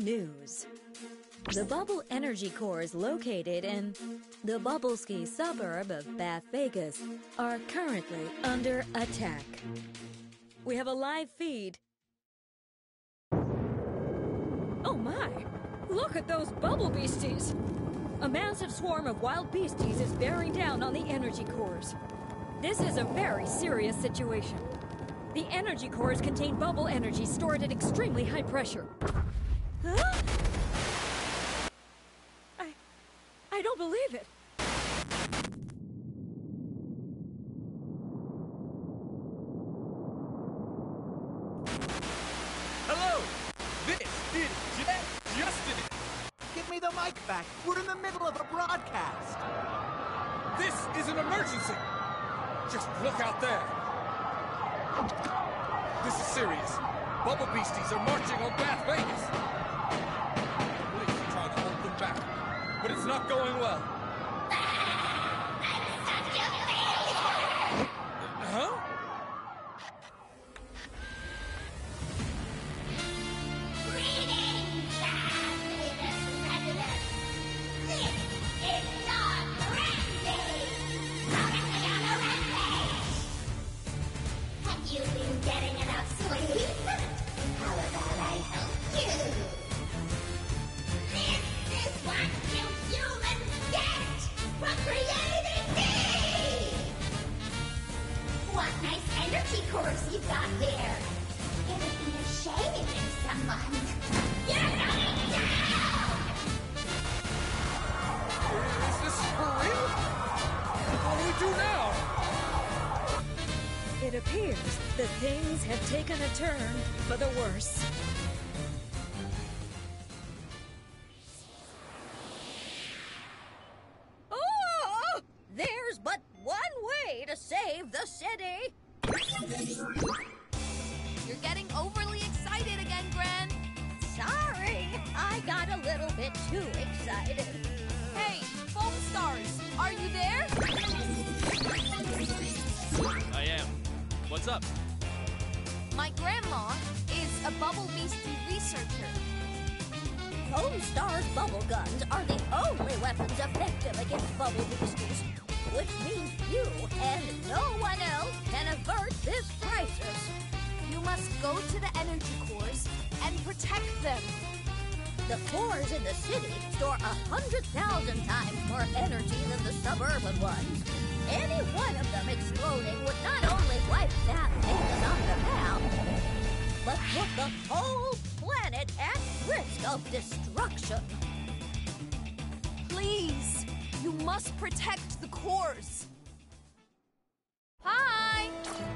news. The Bubble Energy cores located in the Bubbleski suburb of Bath, Vegas are currently under attack. We have a live feed. Oh my! Look at those bubble beasties! A massive swarm of wild beasties is bearing down on the energy cores. This is a very serious situation. The energy cores contain bubble energy stored at extremely high pressure. Huh? I don't believe it. Hello! This is Justin! Give me the mic back. We're in the middle of a broadcast. This is an emergency! Just look out there! This is serious. Bubble beasties are marching on Bath, Vegas! Police are trying to hold them back, but it's not going well. Huh? It appears that things have taken a turn for the worse. Oh! There's but one way to save the city! You're getting overly excited again, Gran. Sorry, I got a little bit too excited. Hey, Foam Stars, are you there? I am. What's up? My grandma is a Bubble Beastie researcher. Foam Star's bubble guns are the only weapons effective against bubble beasties, which means you and no one else can avert this crisis. You must go to the energy cores and protect them. The cores in the city store 100,000 times more energy than the suburban ones. Any one of them exploding would not only wipe Bath Vegas off the map, but put the whole planet at risk of destruction. Please, you must protect the cores. Hi!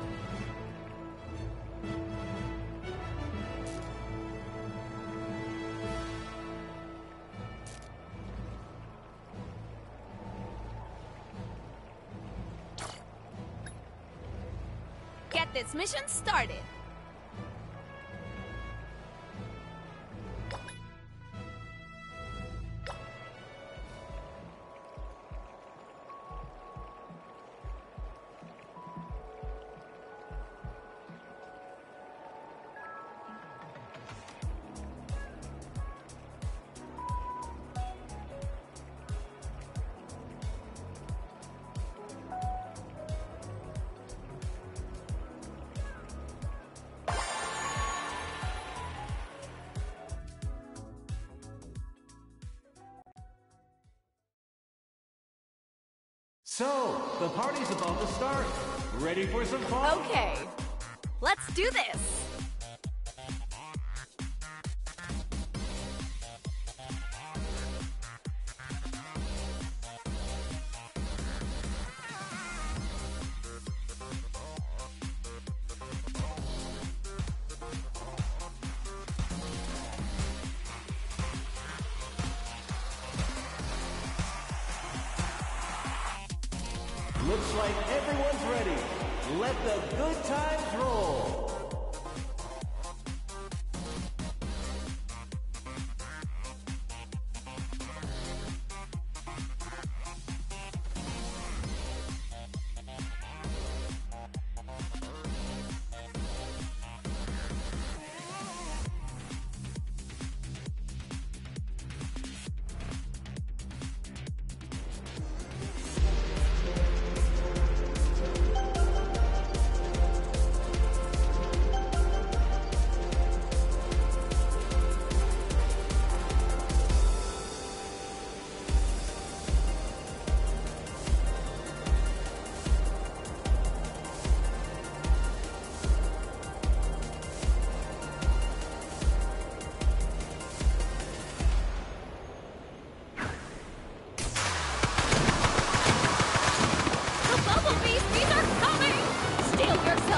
Get this mission started. So, the party's about to start. Ready for some fun? Okay, let's do this. Looks like everyone's ready. Let the good times roll.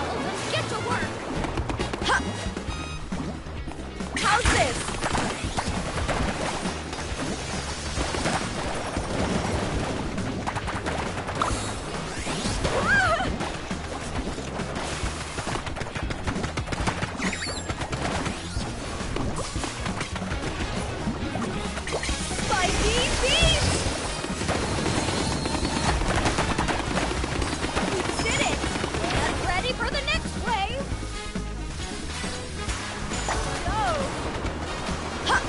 yourselves and get to work! Ha! How's this? Spiky beast! We did it! Get ready for the next wave! Go! Ha!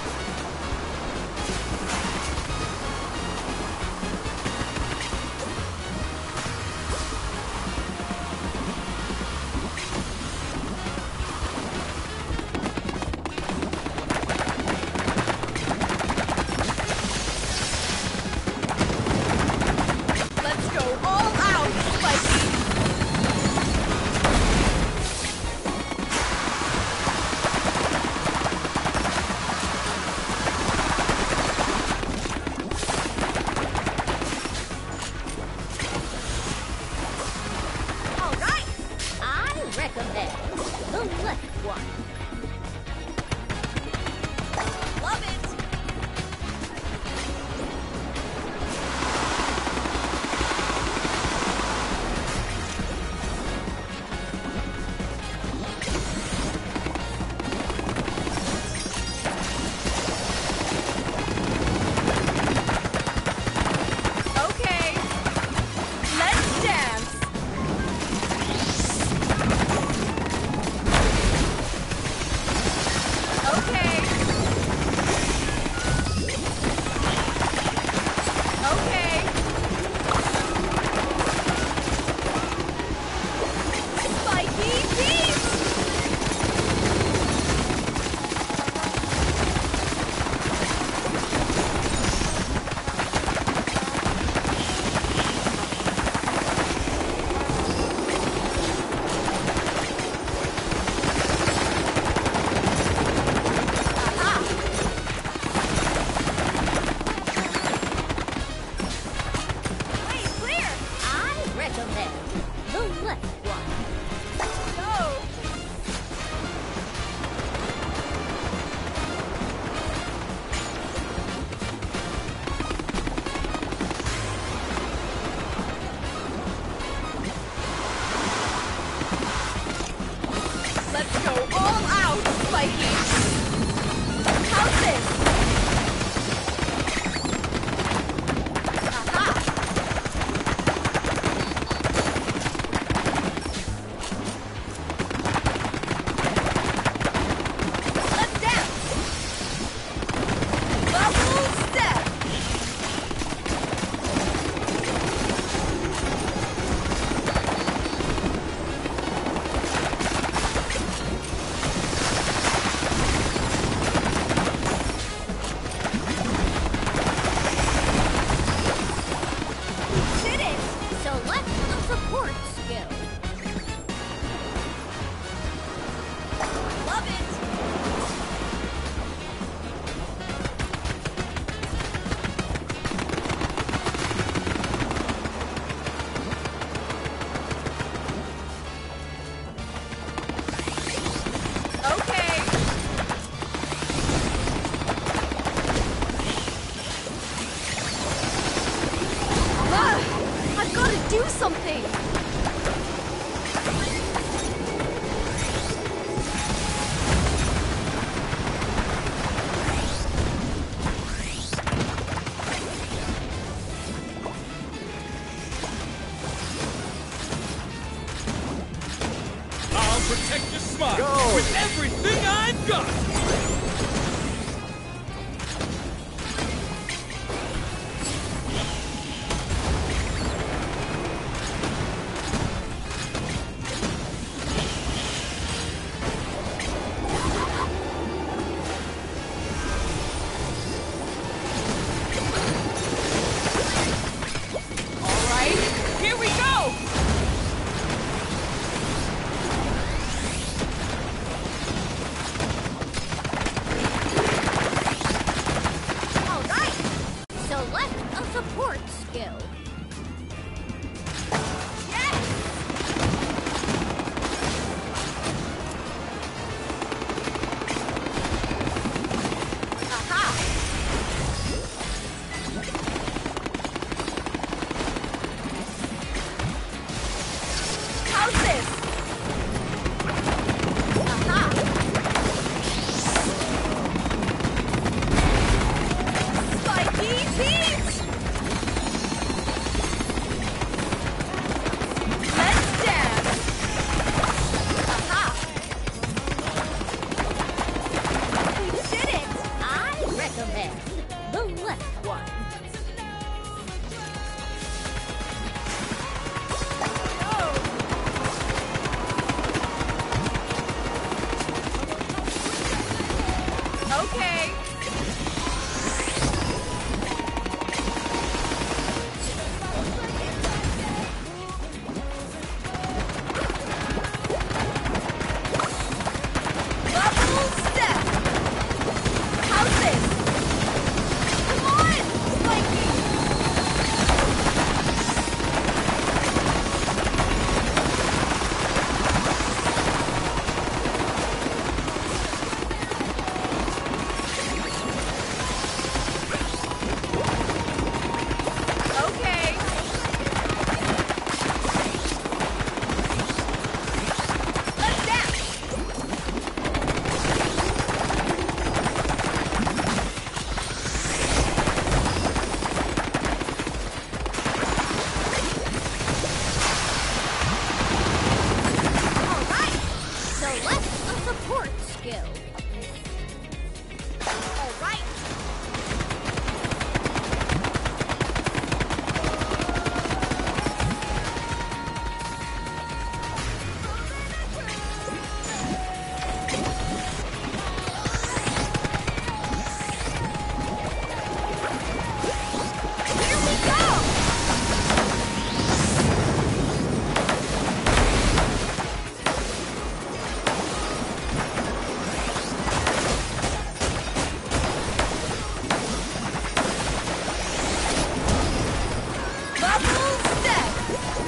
Let's go all out, Spiky! All right! I recommend the left one. Love it! Okay, let's dance. Okay. Okay. Spiky beast! Wait, clear! I recommend the left one. Go! Let's go all out, Spiky! How's this? Aha! Let's dance! Bubble step! Did it! Select the support skill. Love it! Okay. I've got to do something. I'll protect your smile Go. with everything I've got! All right, here we go. All right. Select a support skill. Yes!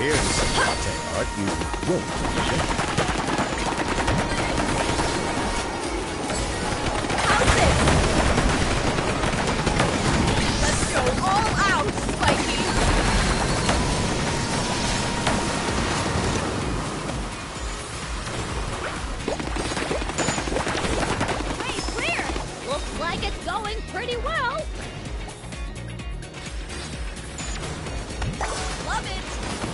Here's some latte art you won't forget. How's it? Let's go all out, Spikey! Hey, clear! Looks like it's going pretty well. Love it!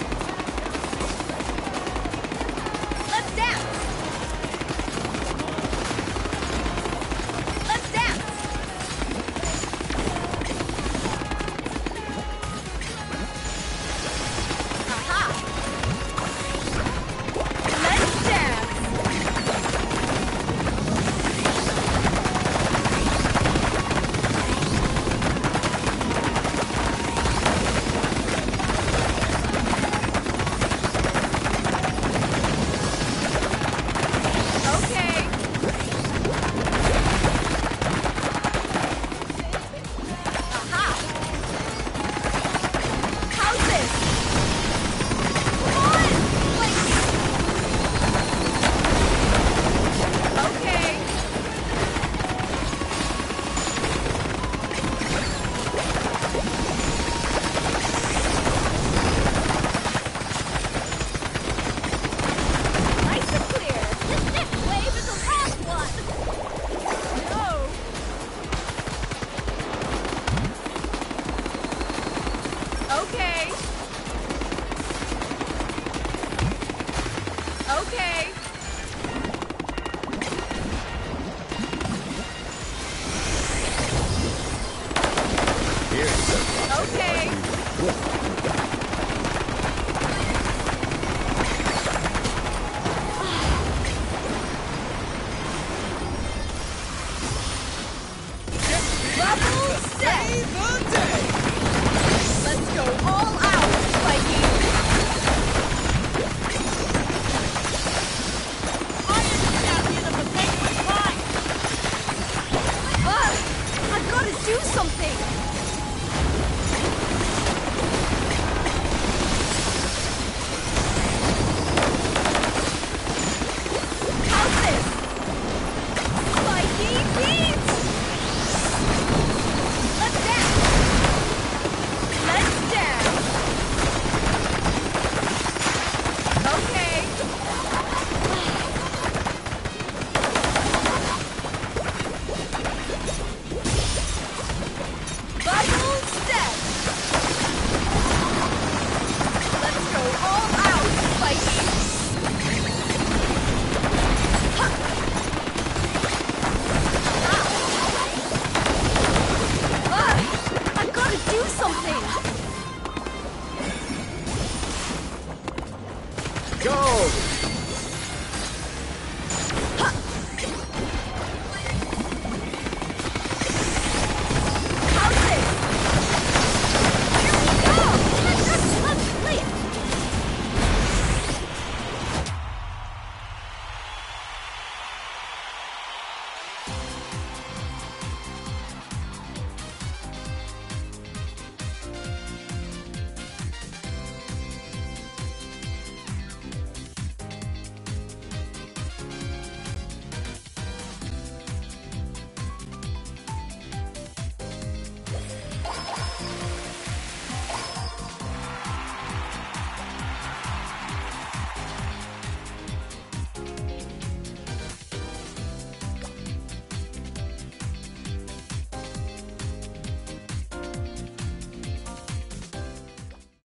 Let's dance! Let's dance! Aha! Let's dance! Okay. Aha! How's this? Come on! Okay. Nice and clear. This next wave is the last one. No. Okay. Okay. Here's some Okay. Bubble set. Let's go all out, Spikey. I am the champion of the penguin line. I've got to do something. How's this? Spikey beats. Let's dance. Let's dance. Okay. Bubble step. Let's go all out, Spikey. I've got to do something. Go!